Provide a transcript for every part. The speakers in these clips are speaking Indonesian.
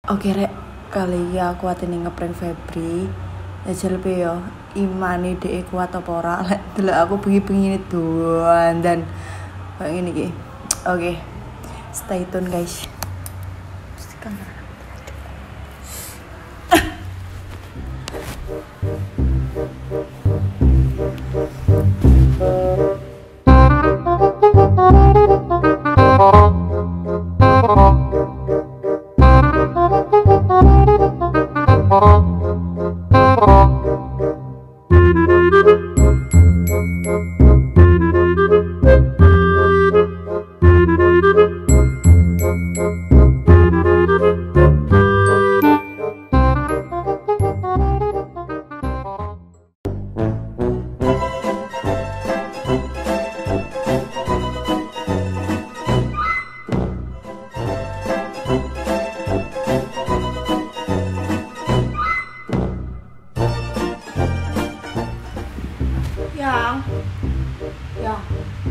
Oke rek, kali ya aku atene ngeprank Febri. Ya jelepe yo imane dhek kuat apa ora. Lek delok aku bengi-bengi doan dan kayak ngene iki. Oke. Stay tune guys. Yang,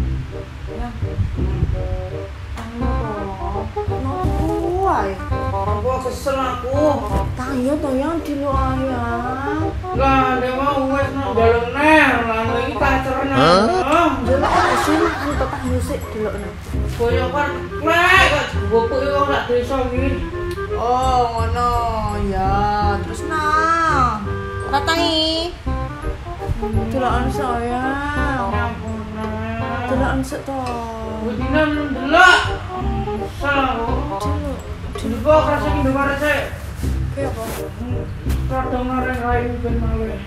Aku kesel aku. tayo to yang di lu ayang. Lah, dia mau wes nak dalam ner, lah ini kaceran. Delok asin antuk tayo sik delokne. Koyokan klek, bopuk yo ora desa iki. Oh, ngono. Ya, terus nah. Katai. Delokan sayang. Delokan sik to. Budinan delok. Salah. Delok. Dilebo kerasa ki ndemare sik. Ki apa? Kadang ngareng rayu ben malih.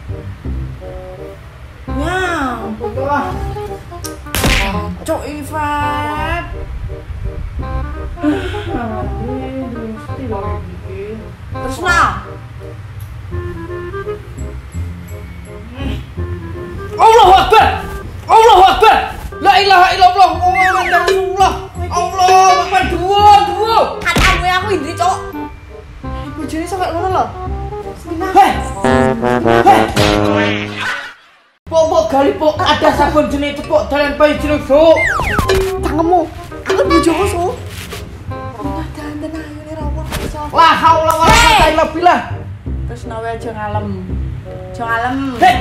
Nyang. Betul ah. Cok Ifat. Mesti lho iki. Terus nah. Allahu Akbar. Allahu Akbar. La ilaha illallah Muhammadur Rasulullah. Allahu Akbar. Dua. Katamu aku indri, Cok. Bojone sampe ngono lho. Bismillah. Pok gali pok ada sabun jenis cepok dalam bayi jenis sok. Tanganmu. Aku bojomu, Su. Nah, danten ayo nih rawon iso. La haula wala quwata illa billah. Terus nawe aja ngalem. Aja ngalem. Hei.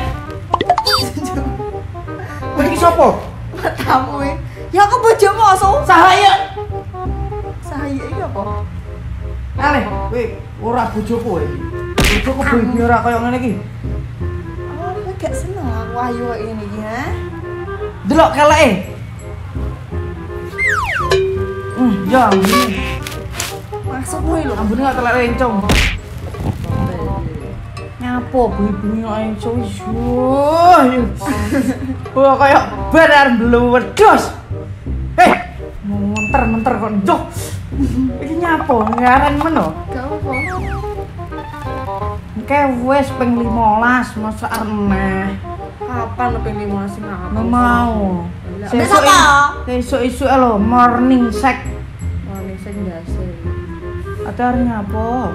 Pergi sapa? Tamu e. Ya aku bojomu, Su. Sahaya. Sahaya iki apa? Aleh, kowe ora bojoku kowe. Bojoku bengi ora kaya ngene iki. Oh, kowe gak seneng aku ayu kayak ngene iki, ha? Delok keleke. Ya, ambune. Maksudmu lho. Ambune gak telek rencong. Nyapo bengi-bengi kok encong iso. Wah, kaya bar arep mbluwedhos. Hei, menter kok njok. Iki nyapo ngaran meno? Gak apa. Engke wis ping 15 masa arep. Kapan lo pengen mau sing apa? Mau. Besok apa? Sesuk lho morning shake. Oh, ning sing ndase. Atarnya apa?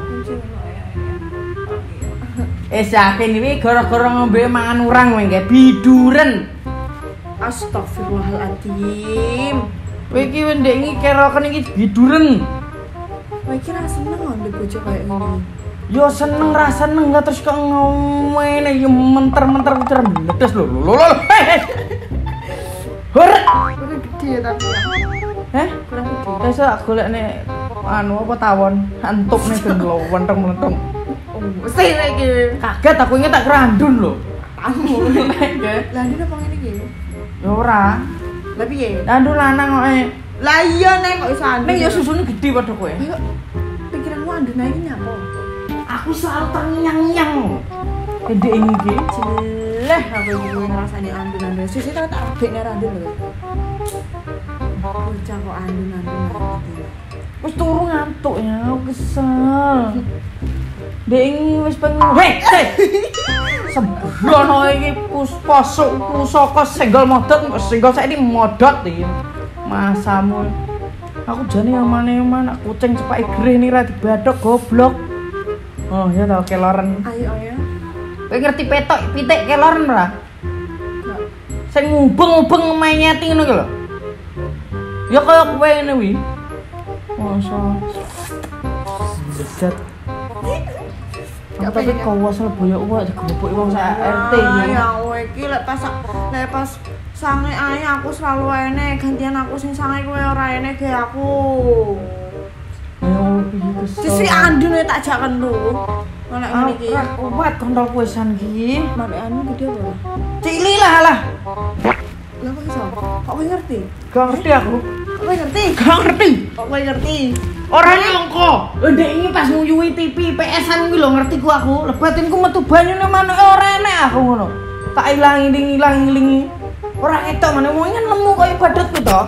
Yakin ini gara-gara ngombe mangan urang kowe nggih biduren. Astagfirullahaladzim. Kowe iki ndek iki keroken iki biduren. Kowe iki ra seneng ambil bojo kayak gini. Yo seneng ra seneng gak terus kok ngomene yo menter-menter meledes lho. Hei. Hore. Kowe gede ya tapi ya. Heh, Kurang gede. besok golekne anu apa tawon antukne ben wenteng-wenteng. Oh, mesti lagi. Kaget aku inget tak kerandun lho. Kamu. Lah ndine apa ngene iki? Ya ora. Lah piye? Andun lanang kok Lah iya nek kok iso andu. ning ya susune gede padha kowe. Ayo. Pikiranmu andune iki nyapa? Aku selalu terngiang-ngiang. Gede iki. Jeleh aku iki ngrasani andun-andun. Sisi tak abekne andun lho. Bocah kok andun-andun. Wis turu ngantuk ya, aku kesel. Dek wis pengen. Hei. Sembrono iki pusaka senggol modot, senggol saiki modot iki. Masamu. Aku jane amane-amane kucing cepake gerih ni ra dibadhok goblok. Oh, ya tau keloren. Ayo. Kowe ngerti petok pitik keloren ora? Sing ngubeng-ubeng menyeti ngono ki lho. Ya kaya kowe ngene kuwi. Masa Zat. Tapi kawas Leboyo uwak digebuk wong sak RT iki. Ya kowe iki lek pas sange ae aku selalu ene gantian aku sing sange kowe ora ene ge aku. Ayo piye kesel. Sisi andune tak jaken lu. Nek ngene iki. Kuat kontol kuesan iki. Nek anu gede apa? Cili lah. Lah kok iso? Kok kowe ngerti? Gak ngerti aku. Kok kowe ngerti? Gak ngerti. Kok kowe ngerti? Ora nyongko. Ndek iki pas nguyuhi TV PS-an kuwi lho ngerti ku aku. Lebatinku metu banyune manuk ora enek aku ngono. Tak ilang-iling. Ora ketok meneh wong nemu koyo badut ku to.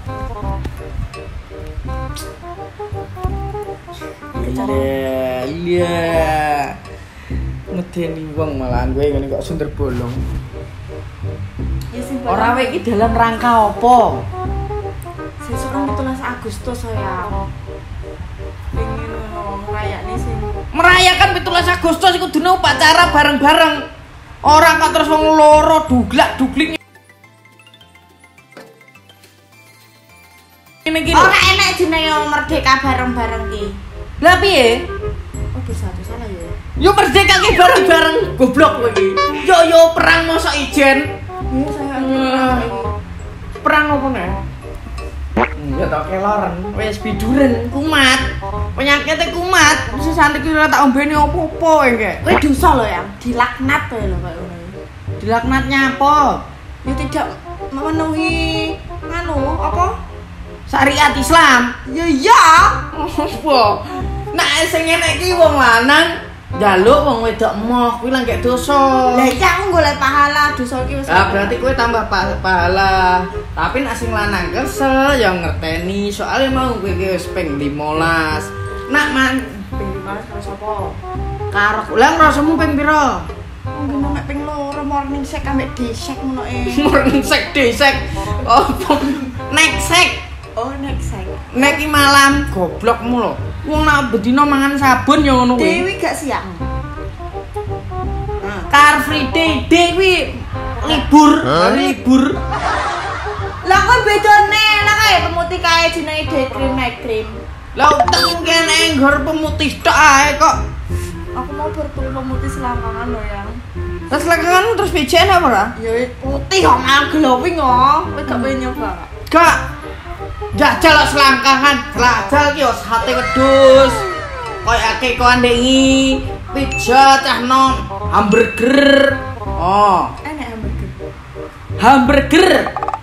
Iya. Ngedeni wong malahan kowe ngene kok sundel bolong. Ya sing Ora wae iki dalam rangka apa? sesuk kan 17 Agustus saya. Pengen ngono ngrayakne sing Merayakan 17 Agustus iku dina upacara bareng-bareng. Ora kok terus wong loro duglak-dugling. Ngene iki lho. ora enek jenenge merdeka bareng-bareng ki. Lah piye? Oh bisa salah ya. Yo merdeka ki bareng-bareng goblok kowe iki. Yo perang mosok ijen. Iya saya Perang opo nek? Ya tak keloren, wis biduren, kumat. Penyakitnya kumat. Wis santik ora tak ombeni opo-opo engke. kowe dosa lho ya, dilaknat to lho koyo ngono. Dilaknatnya apa? Ya tidak memenuhi anu apa? Syariat Islam. Ya iya. Apa? Nek sing ngene iki wong lanang njaluk wong wedok emoh kuwi lah gak dosa. Lah iki aku golek pahala dosa iki wis. Ah berarti kowe tambah pahala. Tapi nek sing lanang kesel ya ngerteni soalnya mau kowe iki wis ping 15. Nak man ping 15 karo sapa? karo lah ngrasamu ping pira? Mungkin nek ping 2 morning shake ambek desek ngono Morning sek desek. Oh, nek sek. Oh nek shake. Nek iki malam goblokmu lho. Wong nak bedino mangan sabun ya ngono kuwi. Dewi gak siang. Car Free Day kuwi libur, hari libur. Lah kok bedone lah kae pemutih kae jenenge day cream night cream. Lah utang kene nggur pemutih tok ae kok. Aku mau bertuku pemutih selangkangan lho ya. Terus lakangan terus becen apa ora? Ya putih kok nang glowing kok. Kowe gak pengen nyoba. Gak. Jajal selangkangan, jajal ki yo sate wedhus. Koyo akeh kok andengi pizza cah nom, hamburger. Oh, Enak hamburger. hamburger.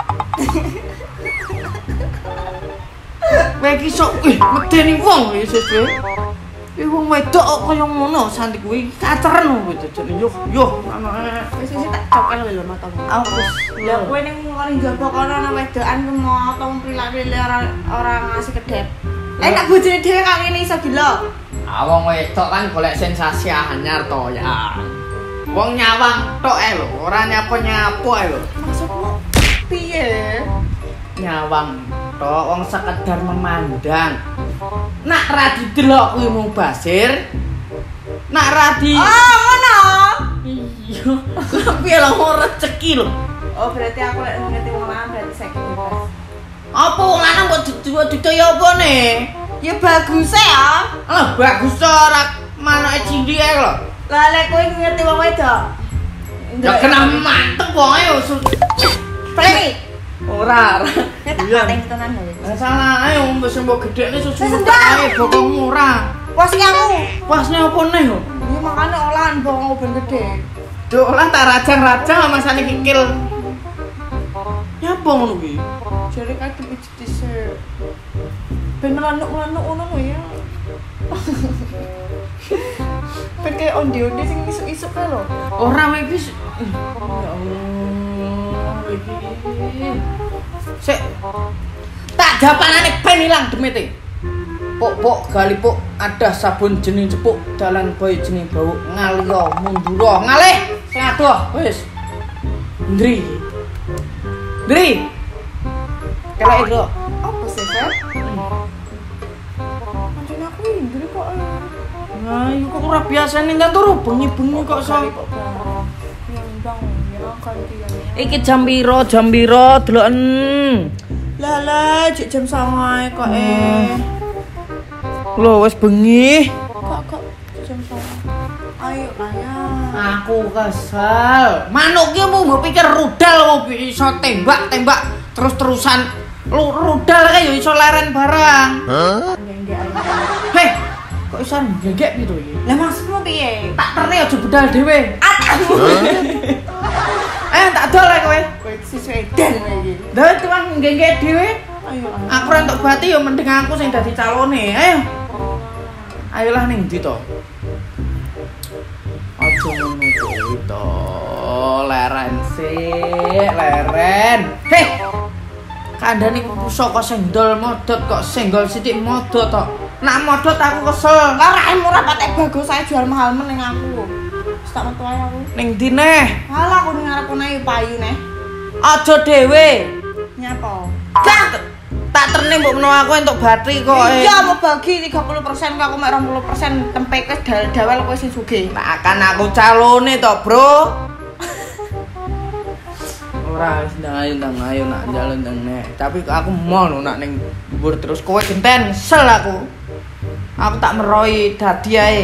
Kowe iki sok medeni wong ya sesuk. Wong wedok kok kaya ngono santik kuwi kaceren kowe jajane. Yo anake. Wis tak cokel lho matamu. Aku Lah kowe ning ngene njaba kono ana wedokan ku moto prilak-prilak ora ngasih kedep. Lah nek bojone dhewe kok ngene iso gila. Wong wedok kan golek sensasi anyar to ya. Wong nyawang tok ae lho, ora nyapo-nyapo ae lho. Maksudmu piye? Nyawang tok wong sekedar memandang. Nak ra didelok kuwi mubazir. Nak ra di Oh, ngono. Iya. Piye lho rezeki lho. Oh, berarti aku lek ngerti wong lanang berarti saiki bebas. Apa wong lanang kok didaya apa ne? Ya bagus ya. Lah bagus to ora manake cindhi ae lho. Lah lek kowe ngerti wong wedok. Ya kena mantep wong ae Play. ora. Ya tak pateng tenan lho. Salah ae wong wis mbok gedhekne susu Sendal. ae bokong ora. Puas ki aku. Pasne apa neh yo? Ya makane olahan bawang ben gede. Duh lah tak rajang-rajang masane kikil. Nyapa ngono kuwi? Jare kadung iji dhisik. Ben melanuk-melanuk ngono lho ya. Ben kaya onde-onde sing isuk-isuk kae lho. Ora wae iki. Ya Allah, iki. Sik. Tak japanane ben ilang demite. Pok gali pok ada sabun jenis cepuk dalan boy jenis bau ngaliyo munduro ngalih sing adoh wis. Ndri. Kelek itu. Apa sih, Fer? Anjene aku indri kok. Nah, iku kok ora biasane ndak turu bengi-bengi kok so. Nyambang ya gantian. Iki jam piro deloken. Lah jek jam 09.00 kok Lho wis bengi. Kok jam 9. Ayo kaya. Aku kesel. Manuk ki mau pikir rudal mau iso tembak terus-terusan. Rudal kae yo iso leren barang. Nggak ayo. Heh, kok iso nggegek gitu iki? Lah maksudmu piye? Tak terne aja budal dhewe. Atamu. Tak dol kowe. Kowe siswa edan kowe iki. Lah cuman nggegek dhewe. Ayo. Aku ora entuk bati yo mending aku sing dadi calone. Ayo. Ayolah ning ndi to? Aja ngono kuwi to. Leren sik, leren. Heh. Kandhane pusaka senggol modot kok senggol sithik modot to. Nak modot aku kesel. Lah raemu ora patek bagus saya jual mahal meneng aku. Wis tak metu ae aku. Ning ndi neh? Halah aku ning ngarep kono payu neh. Aja dhewe. Nyapa? Tak terne mbok menawa aku entuk batri kok. Iya mau bagi 30% kok aku mek 20% tempe wis dawel kowe sing sugih. Nah, kan aku calone to, Bro. Ora wis ndang ayo nak njaluk ndang nek. Tapi aku mau lho nak ning dhuwur terus kowe genten sel aku. Aku tak meroi dadi ae.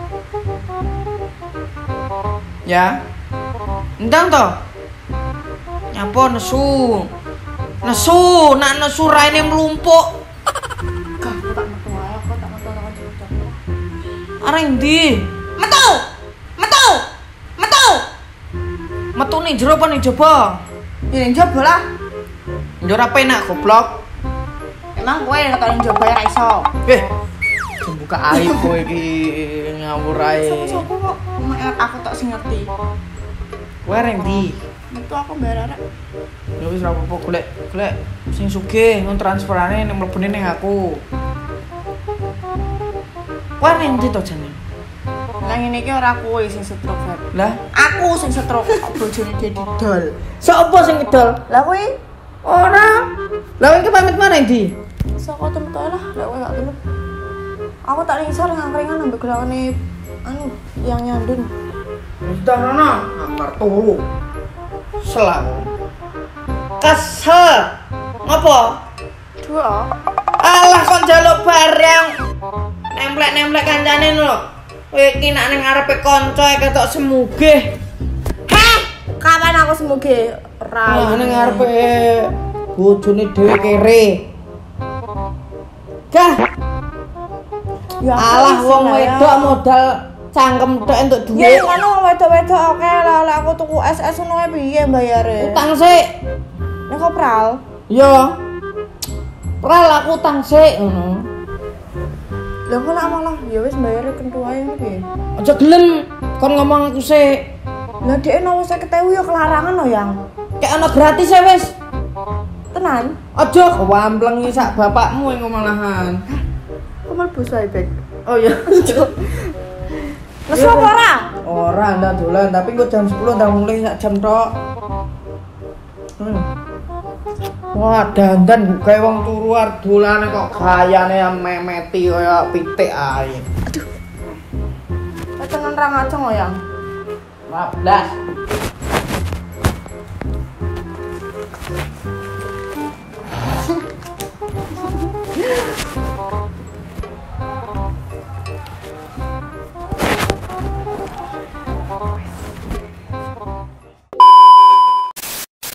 Ya. Ndang to. Nyapa nesu. Nesu, nak nesu raine mlumpuk. Kak, aku tak metu ae, aku tak metu karo kanca. Areng ndi? Metu. Metu. Metu. Metu ning jero apa ning jaba? Ya ning jaba lah. Njur apa enak goblok? Emang kowe nek ning jaba ora iso. Buka aib kowe iki ngawur ae. Sopo kok aku tak sing ngerti. Kowe areng ndi? Metu aku bayar arek. Ya wis ora apa-apa golek sing sugih ngon transferane ning mlebune ning aku. Kowe ning ndi to jane? Lah ngene iki ora kowe sing stroke, Feb. Lah, Aku sing stroke kok bojone dia didol. sapa sing ngedol? Lah kowe Ora. Lah kowe iki pamit mana ndi? saka tempat ae lah, lek kowe gak gelem. Aku tak lingsar ngangkringan ambek gelakane yang nyandun. Sudah rono, anggar turu. Selak. Kesel. Ngopo? Dua. Alah kon njaluk barang. Nemplek-nemplek kancane lho. Kowe iki nek ning ngarepe kanca ketok semugih. Heh, kapan aku semuge Lah ora ning ngarepe bojone dhewe kere. Gah, ya alah wong wedok modal cangkem tok entuk ya dhuwit. ngono wong wedok-wedok oke lah lek aku tuku SS ngono ae piye bayare? Utang sik. Nek kok pral? Yo. Pral aku utang sik ngono. Lah kok lak malah ya wis bayare kentu ae piye? Aja gelem kon ngomong aku sik. Lah dhek nopo 50.000 ya kelarangan lho yang. Kayak ana gratis ya wis. Tenan? Aja kewamblengi sak bapakmu engko malahan. Kok mlebu sae bek. Oh iya. Nesu apa ora? Ora ndak dolan, tapi engko jam 10 ndak mulai sak jam tok. Wah, dandan kayak wong turu arep dolane kok gayane memeti kaya pitik ae. Aduh. Tenan ra ngaceng lho yang. 15.